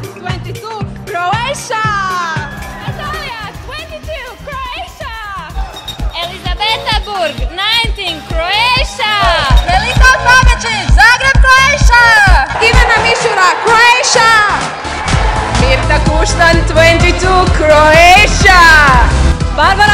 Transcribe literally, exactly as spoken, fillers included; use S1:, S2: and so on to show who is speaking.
S1: twenty-two, Croatia!
S2: Natalia, twenty-two, Croatia! Elizabeta Burg, nineteen, Croatia!
S3: Melita Pavičić, Zagreb, Croatia!
S1: Ivana Mišura, Croatia! Mirta Kuštan, twenty-two, Croatia!
S3: Barbara